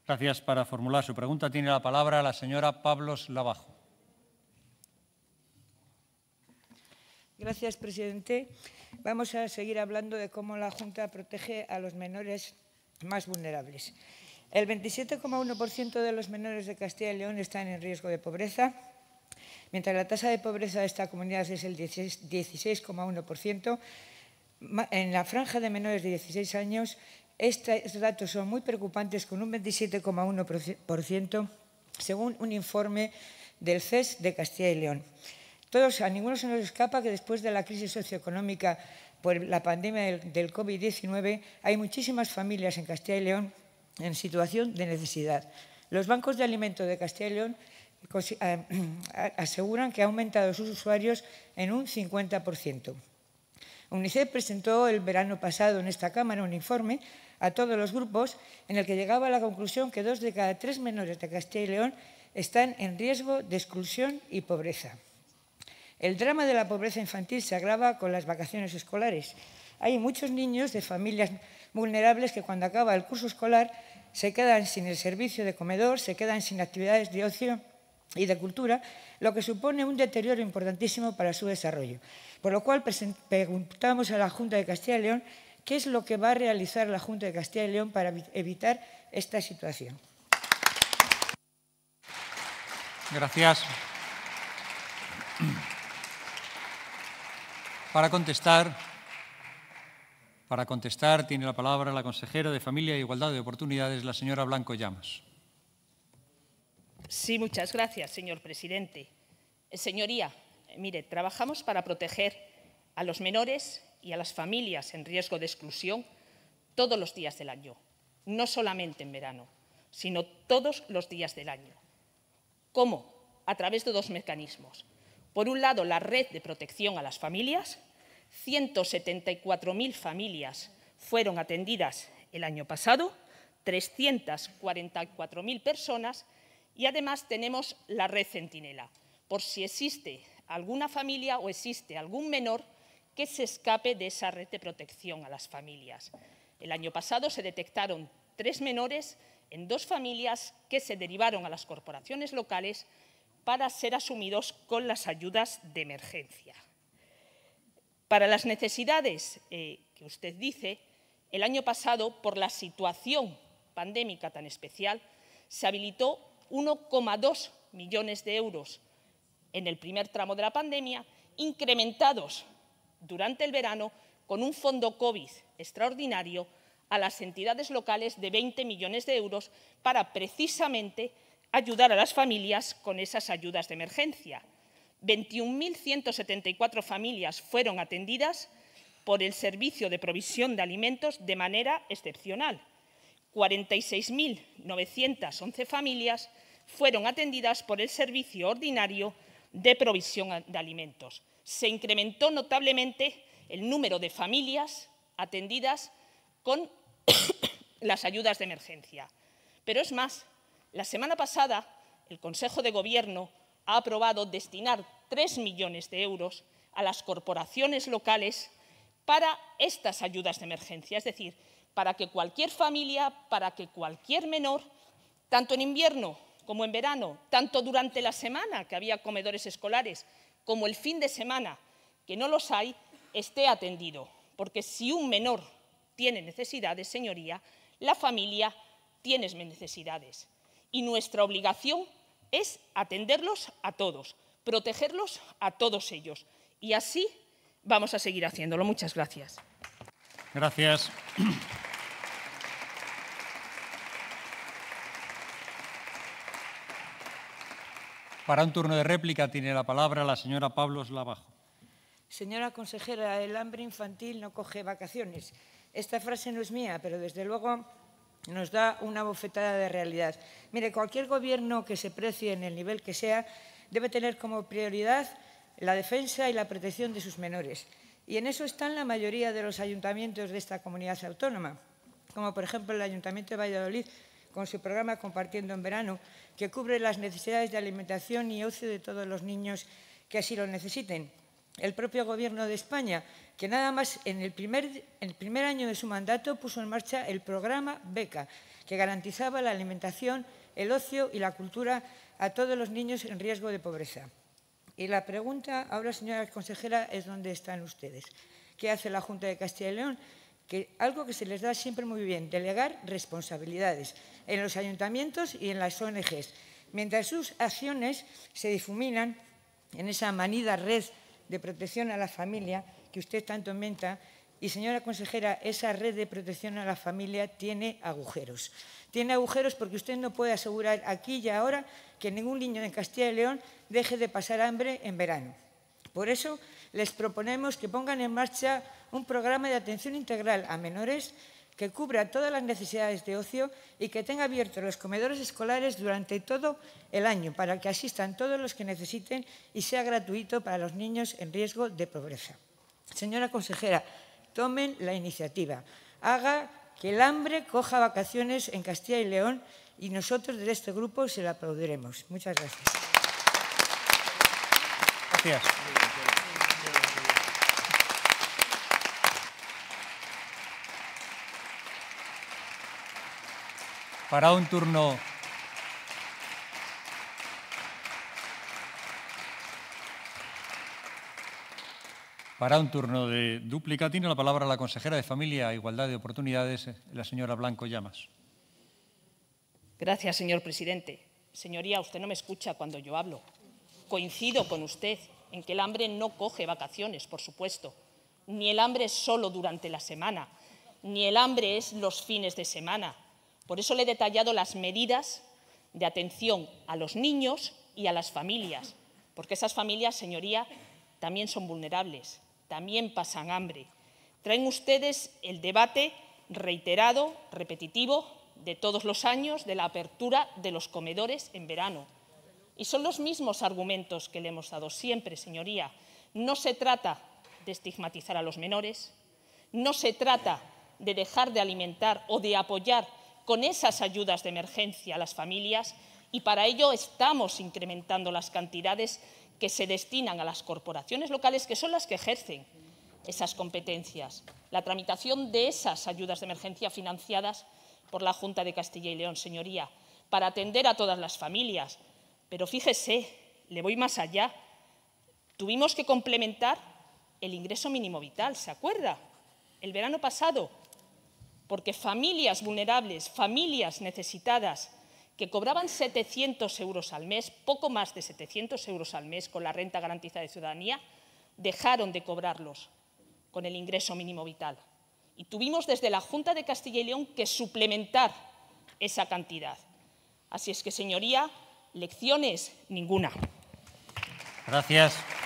Gracias. Para formular su pregunta tiene la palabra la señora Pablos Labajo. Gracias, presidente. Vamos a seguir hablando de cómo la Junta protege a los menores más vulnerables. El 27,1% de los menores de Castilla y León están en riesgo de pobreza, mientras la tasa de pobreza de esta comunidad es el 16,1%. En la franja de menores de 16 años, estos datos son muy preocupantes, con un 27,1%, según un informe del CES de Castilla y León. A ninguno se nos escapa que después de la crisis socioeconómica por la pandemia del COVID-19 hay muchísimas familias en Castilla y León en situación de necesidad. Los bancos de alimentos de Castilla y León aseguran que ha aumentado sus usuarios en un 50%. UNICEF presentó el verano pasado en esta Cámara un informe a todos los grupos en el que llegaba a la conclusión que 2 de cada 3 menores de Castilla y León están en riesgo de exclusión y pobreza. El drama de la pobreza infantil se agrava con las vacaciones escolares. Hay muchos niños de familias vulnerables que cuando acaba el curso escolar se quedan sin el servicio de comedor, se quedan sin actividades de ocio y de cultura, lo que supone un deterioro importantísimo para su desarrollo. Por lo cual preguntamos a la Junta de Castilla y León qué es lo que va a realizar la Junta de Castilla y León para evitar esta situación. Gracias. Para contestar, tiene la palabra la consejera de Familia e Igualdad de Oportunidades, la señora Blanco Llamas. Sí, muchas gracias, señor presidente. Señoría, mire, trabajamos para proteger a los menores y a las familias en riesgo de exclusión todos los días del año, no solamente en verano, sino todos los días del año. ¿Cómo? A través de 2 mecanismos. Por un lado, la red de protección a las familias. 174.000 familias fueron atendidas el año pasado, 344.000 personas, y además tenemos la red Centinela, por si existe alguna familia o existe algún menor que se escape de esa red de protección a las familias. El año pasado se detectaron 3 menores en 2 familias que se derivaron a las corporaciones locales para ser asumidos con las ayudas de emergencia. Para las necesidades que usted dice, el año pasado, por la situación pandémica tan especial, se habilitó 1,2 millones de euros en el primer tramo de la pandemia, incrementados durante el verano con un fondo COVID extraordinario a las entidades locales de 20 millones de euros para precisamente ayudar a las familias con esas ayudas de emergencia. 21.174 familias fueron atendidas por el Servicio de Provisión de Alimentos de manera excepcional. 46.911 familias fueron atendidas por el Servicio Ordinario de Provisión de Alimentos. Se incrementó notablemente el número de familias atendidas con las ayudas de emergencia. Pero es más, la semana pasada el Consejo de Gobierno ha aprobado destinar 3 millones de euros a las corporaciones locales para estas ayudas de emergencia, es decir, para que cualquier familia, para que cualquier menor, tanto en invierno como en verano, tanto durante la semana, que había comedores escolares, como el fin de semana, que no los hay, esté atendido. Porque si un menor tiene necesidades, señoría, la familia tiene necesidades. Y nuestra obligación es atenderlos a todos, protegerlos a todos ellos. Y así vamos a seguir haciéndolo. Muchas gracias. Gracias. Para un turno de réplica tiene la palabra la señora Pablos Labajo. Señora consejera, el hambre infantil no coge vacaciones. Esta frase no es mía, pero desde luego nos da una bofetada de realidad. Mire, cualquier gobierno que se precie en el nivel que sea debe tener como prioridad la defensa y la protección de sus menores. Y en eso están la mayoría de los ayuntamientos de esta comunidad autónoma, como por ejemplo el Ayuntamiento de Valladolid, con su programa Compartiendo en Verano, que cubre las necesidades de alimentación y ocio de todos los niños que así lo necesiten. El propio Gobierno de España, que nada más en el primer año de su mandato puso en marcha el programa Beca, que garantizaba la alimentación, el ocio y la cultura a todos los niños en riesgo de pobreza. Y la pregunta ahora, señora consejera, es ¿dónde están ustedes? ¿Qué hace la Junta de Castilla y León? Algo que se les da siempre muy bien, delegar responsabilidades en los ayuntamientos y en las ONGs, mientras sus acciones se difuminan en esa manida red de protección a la familia que usted tanto inventa. Y, señora consejera, esa red de protección a la familia tiene agujeros. Tiene agujeros porque usted no puede asegurar aquí y ahora que ningún niño en Castilla y León deje de pasar hambre en verano. Por eso, les proponemos que pongan en marcha un programa de atención integral a menores que cubra todas las necesidades de ocio y que tenga abiertos los comedores escolares durante todo el año para que asistan todos los que necesiten y sea gratuito para los niños en riesgo de pobreza. Señora consejera, tomen la iniciativa, haga que el hambre coja vacaciones en Castilla y León y nosotros desde este grupo se lo aplaudiremos. Muchas gracias. Gracias. Para un turno de dúplica tiene la palabra la consejera de Familia e Igualdad de Oportunidades, la señora Blanco Llamas. Gracias, señor presidente. Señoría, usted no me escucha cuando yo hablo. Coincido con usted en que el hambre no coge vacaciones, por supuesto. Ni el hambre es solo durante la semana, ni el hambre es los fines de semana. Por eso le he detallado las medidas de atención a los niños y a las familias, porque esas familias, señoría, también son vulnerables, también pasan hambre. Traen ustedes el debate reiterado, repetitivo, de todos los años de la apertura de los comedores en verano. Y son los mismos argumentos que le hemos dado siempre, señoría. No se trata de estigmatizar a los menores, no se trata de dejar de alimentar o de apoyar con esas ayudas de emergencia a las familias, y para ello estamos incrementando las cantidades que se destinan a las corporaciones locales, que son las que ejercen esas competencias. La tramitación de esas ayudas de emergencia financiadas por la Junta de Castilla y León, señoría, para atender a todas las familias. Pero fíjese, le voy más allá. Tuvimos que complementar el ingreso mínimo vital, ¿se acuerda? El verano pasado, porque familias vulnerables, familias necesitadas, que cobraban 700 euros al mes, poco más de 700 euros al mes con la renta garantizada de ciudadanía, dejaron de cobrarlos con el ingreso mínimo vital. Y tuvimos desde la Junta de Castilla y León que suplementar esa cantidad. Así es que, señoría, lecciones ninguna. Gracias.